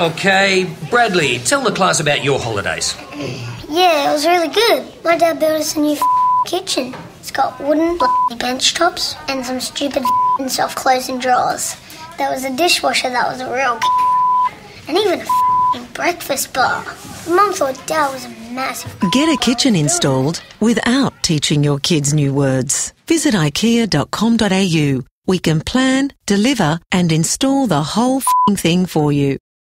Okay, Bradley, tell the class about your holidays. Yeah, it was really good. My dad built us a new kitchen. It's got wooden bench tops and some stupid self-closing drawers. There was a dishwasher that was a real and even a breakfast bar. Mum thought Dad was a massive... Get a kitchen installed without teaching your kids new words. Visit Ikea.com.au. We can plan, deliver and install the whole thing for you.